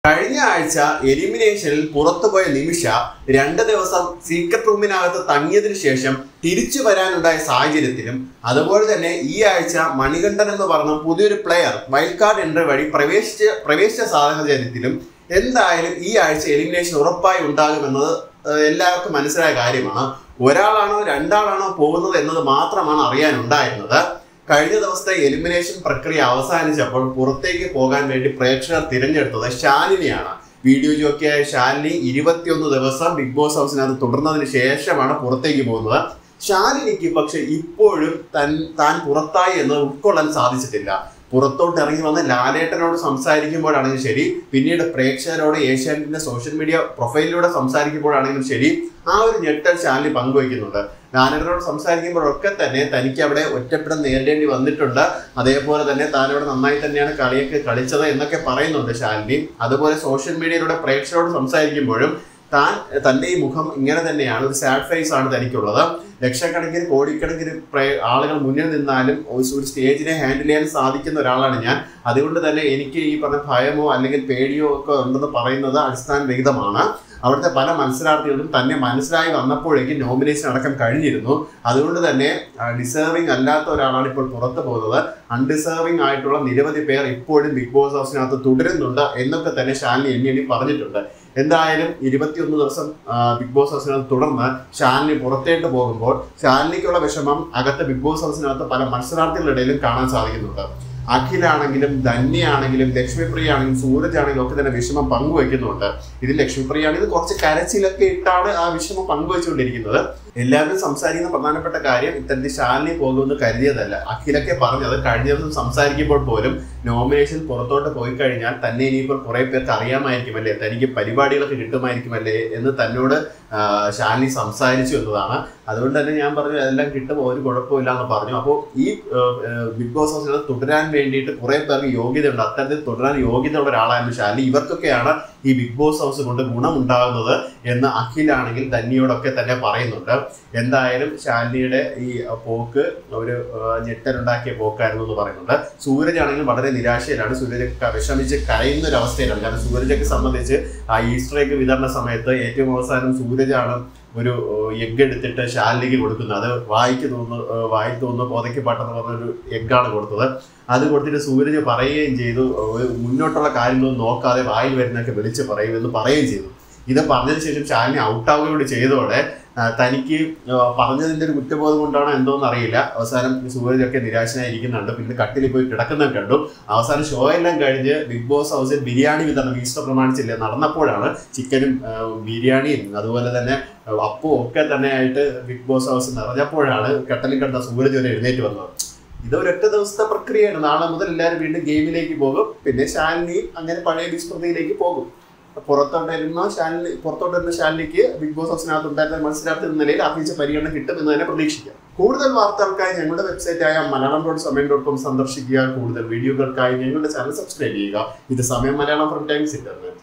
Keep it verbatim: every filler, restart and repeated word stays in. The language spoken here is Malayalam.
കഴിഞ്ഞ ആഴ്ച എലിമിനേഷനിൽ പുറത്തുപോയ നിമിഷ രണ്ട് ദിവസം സീക്രട്ട് റൂമിനകത്ത് തങ്ങിയതിനു ശേഷം തിരിച്ചു വരാനുണ്ടായ സാഹചര്യത്തിലും അതുപോലെ തന്നെ ഈ ആഴ്ച മണികണ്ഠൻ എന്ന് പറഞ്ഞ പുതിയൊരു പ്ലെയർ വൈൽഡ് കാർഡ് എൻട്രി വഴി പ്രവേശിച്ച പ്രവേശിച്ച സാഹചര്യത്തിലും എന്തായാലും ഈ ആഴ്ച എലിമിനേഷൻ ഉറപ്പായി ഉണ്ടാകുമെന്നത് എല്ലാവർക്കും മനസ്സിലായ കാര്യമാണ്. ഒരാളാണോ രണ്ടാളാണോ പോകുന്നത് എന്നത് മാത്രമാണ് അറിയാനുണ്ടായിരുന്നത്. കഴിഞ്ഞ ദിവസത്തെ എലിമിനേഷൻ പ്രക്രിയ അവസാനിച്ചപ്പോൾ പുറത്തേക്ക് പോകാൻ വേണ്ടി പ്രേക്ഷകർ തിരഞ്ഞെടുത്തത് ശാലിനിയാണ്. വീഡിയോ ജോക്കിയായ ശാലിനി ഇരുപത്തിയൊന്ന് ദിവസം ബിഗ് ബോസ് ഹൗസിനകത്ത് തുടർന്നതിന് ശേഷമാണ് പുറത്തേക്ക് പോകുന്നത്. ശാലിനിക്ക് പക്ഷെ ഇപ്പോഴും തൻ താൻ പുറത്തായി എന്ന് ഉൾക്കൊള്ളാൻ സാധിച്ചിട്ടില്ല. പുറത്തോട്ട് ഇറങ്ങി വന്ന് ലാലേട്ടനോട് സംസാരിക്കുമ്പോഴാണെങ്കിലും ശരി, പിന്നീട് പ്രേക്ഷകരോട് ഏഷ്യാനെറ്റിന്റെ സോഷ്യൽ മീഡിയ പ്രൊഫൈലിലൂടെ സംസാരിക്കുമ്പോഴാണെങ്കിലും ശരി, ആ ഒരു ഞെട്ടൽ ശാലിനി പങ്കുവയ്ക്കുന്നുണ്ട്. ലാലേട്ടനോട് സംസാരിക്കുമ്പോഴൊക്കെ തന്നെ തനിക്ക് അവിടെ ഒറ്റപ്പെടം നേരിടേണ്ടി വന്നിട്ടുണ്ട്, അതേപോലെ തന്നെ താൻ അവിടെ നന്നായി തന്നെയാണ് കളിയൊക്കെ കളിച്ചത് എന്നൊക്കെ പറയുന്നുണ്ട് ശാലിനി. അതുപോലെ സോഷ്യൽ മീഡിയയിലൂടെ പ്രേക്ഷകരോട് സംസാരിക്കുമ്പോഴും താൻ തൻ്റെ ഈ മുഖം ഇങ്ങനെ തന്നെയാണ്, ഒരു സാഡ് ഫേസ് ആണ് തനിക്കുള്ളത്. ലക്ഷക്കണക്കിന് കോടിക്കണക്കിന് ആളുകൾ മുന്നിൽ നിന്നാലും ഒരു സ്റ്റേജിനെ ഹാൻഡിൽ ചെയ്യാൻ സാധിക്കുന്ന ഒരാളാണ് ഞാൻ. അതുകൊണ്ട് തന്നെ എനിക്ക് ഈ പറഞ്ഞ ഭയമോ അല്ലെങ്കിൽ പേടിയോ ഒക്കെ ഉണ്ടെന്ന് പറയുന്നത് അടിസ്ഥാനരഹിതമാണ്. അവിടുത്തെ പല മത്സരാർത്ഥികളും തന്നെ മനസ്സിലായി വന്നപ്പോഴേക്കും നോമിനേഷൻ അടക്കം കഴിഞ്ഞിരുന്നു. അതുകൊണ്ട് തന്നെ ഡിസേർവിംഗ് അല്ലാത്ത ഒരാളാണ് ഇപ്പോൾ പുറത്തു പോകുന്നത്. അൺഡിസേർവിംഗ് ആയിട്ടുള്ള നിരവധി പേർ ഇപ്പോഴും ബിഗ് ബോസ് ഹൗസിനകത്ത് തുടരുന്നുണ്ട് എന്നൊക്കെ തന്നെ ശാലിനി എണ്ണി എണ്ണി പറഞ്ഞിട്ടുണ്ട്. എന്തായാലും ഇരുപത്തിയൊന്ന് ദിവസം ബിഗ് ബോസ് ഹൗസിനകത്ത് തുടർന്ന് ശാലിനി പുറത്തേട്ട് പോകുമ്പോൾ ശാലിനിക്കുള്ള വിഷമം അകത്ത് ബിഗ് ബോസ് ഹൗസിനകത്ത് പല മത്സരാർത്ഥികളുടെ ഇടയിലും കാണാൻ സാധിക്കുന്നുണ്ട്. അഖിലാണെങ്കിലും ധന്യയാണെങ്കിലും ലക്ഷ്മിപ്രിയ ആണെങ്കിലും സൂരജ് ആണെങ്കിലും ഒക്കെ തന്നെ വിഷമം പങ്കുവയ്ക്കുന്നുണ്ട്. ഇതിൽ ലക്ഷ്മിപ്രിയ ആണെങ്കിൽ കുറച്ച് കരച്ചിലൊക്കെ ഇട്ടാണ് ആ വിഷമം പങ്കുവെച്ചുകൊണ്ടിരിക്കുന്നത്. എല്ലാവരും സംസാരിക്കുന്ന പ്രധാനപ്പെട്ട കാര്യം ഇത്തരത്തിൽ ശാലിനി പോകുമെന്ന് കരുതിയതല്ല. അഖിലൊക്കെ പറഞ്ഞത് കഴിഞ്ഞ ദിവസം സംസാരിക്കുമ്പോൾ പോലും നോമിനേഷൻ പുറത്തോട്ട് പോയി കഴിഞ്ഞാൽ തന്നെ ഇനിയിപ്പോൾ കുറെ പേർക്ക് അറിയാമായിരിക്കുമല്ലേ, തനിക്ക് പരിപാടികളൊക്കെ കിട്ടുമായിരിക്കുമല്ലേ എന്ന് തന്നോട് ശാലിനി സംസാരിച്ചു എന്നതാണ്. അതുകൊണ്ട് തന്നെ ഞാൻ പറഞ്ഞു അതെല്ലാം കിട്ടും, ഒരു കുഴപ്പമില്ല എന്ന് പറഞ്ഞു. അപ്പോൾ ഈ ബിഗ് ബോസ് ഹൗസിൽ തുടരാൻ വേണ്ടിയിട്ട് കുറെ പേർക്ക് യോഗ്യതയുണ്ട്. അത്തരത്തിൽ തുടരാൻ യോഗ്യതയുള്ള ഒരാളായിരുന്നു ശാലിനി. ഇവർക്കൊക്കെയാണ് ഈ ബിഗ് ബോസ് ഹൗസ് കൊണ്ട് ഗുണമുണ്ടാകുന്നത് എന്ന് അഖിലാണെങ്കിൽ ധന്യയോടൊക്കെ തന്നെ പറയുന്നുണ്ട്. എന്തായാലും ശാലിനിയുടെ ഈ പോക്ക് ഒരു ഞെട്ടലുണ്ടാക്കിയ പോക്കായിരുന്നു എന്ന് പറയുന്നുണ്ട്. സൂരജ് ആണെങ്കിലും വളരെ നിരാശയിലാണ്. സൂരജ് വിഷമിച്ച് കരയുന്ന ഒരു അവസ്ഥയിലാണ്. കാരണം സൂരജൊക്കെ സംബന്ധിച്ച് ആ ഈസ്റ്റർ എഗ് വിതരണ സമയത്ത് ഏറ്റവും അവസാനം സൂരജാണ് ഒരു എഗ് എടുത്തിട്ട് ശാലിനിക്ക് കൊടുക്കുന്നത്. അത് വായിക്ക് തോന്നുന്നു വായി തോന്നുന്നു പോതയ്ക്ക് പാട്ടെന്ന് പറഞ്ഞൊരു എഗ്ഗാണ് കൊടുത്തത്. അത് കൊടുത്തിട്ട് സൂരജ് പറയുകയും ചെയ്തു, മുന്നോട്ടുള്ള കാര്യങ്ങളൊന്നും നോക്കാതെ വായിൽ വരുന്നതൊക്കെ വിളിച്ച് പറയുമെന്ന് പറയുകയും ചെയ്തു. ഇത് പറഞ്ഞതിന് ശേഷം ശാലിനി ഔട്ടാവുകയോട് ചെയ്തതോടെ തനിക്ക് പറഞ്ഞതിൻ്റെ ഒരു കുറ്റബോധം കൊണ്ടാണോ എന്തോന്ന് അറിയില്ല, അവസാനം സൂരജൊക്കെ നിരാശനായിരിക്കുന്നുണ്ട്. പിന്നെ കട്ടിലിൽ പോയി കിടക്കുന്നത് കണ്ടു. അവസാനം ഷോ എല്ലാം കഴിഞ്ഞ് ബിഗ് ബോസ് ഹൗസിൽ ബിരിയാണി വിതരണം ഈസ്റ്റർ പ്രമാണിച്ചില്ലേ നടന്നപ്പോഴാണ് ചിക്കനും ബിരിയാണിയും അതുപോലെ തന്നെ അപ്പവും ഒക്കെ തന്നെ ആയിട്ട് ബിഗ് ബോസ് ഹൗസ് നിറഞ്ഞപ്പോഴാണ് കട്ടലിൽ കിടന്ന സൂരജ് വരെ എഴുന്നേറ്റ് വന്നത്. ഇത് ഒരൊറ്റ ദിവസത്തെ പ്രക്രിയയാണ്. നാളെ മുതൽ എല്ലാവരും വീണ്ടും ഗെയിമിലേക്ക് പോകും. പിന്നെ ശാലിനി അങ്ങനെ പഴയ വിസ്മൃതിയിലേക്ക് പോകും. പുറത്തോട്ടിരുന്ന ശാലിനി പുറത്തോട്ടിരുന്ന ശാലിനിക്ക് ബിഗ് ബോസ് ഹൗസിനകത്ത് ഉണ്ടായിരുന്ന മത്സരാർത്ഥി എന്ന നിലയിൽ അർഹിച്ച പരിഗണന കിട്ടുമെന്ന് തന്നെ പ്രതീക്ഷിക്കാം. കൂടുതൽ വാർത്തകൾക്കായി ഞങ്ങളുടെ വെബ്സൈറ്റായ Malayalam dot Samayam dot com സന്ദർശിക്കുക. കൂടുതൽ വീഡിയോകൾക്കായി ഞങ്ങളുടെ ചാനൽ സബ്സ്ക്രൈബ് ചെയ്യുക. ഇത് സമയം മലയാളം ഫ്രം ടൈംസ് ഇന്റർനെറ്റ്.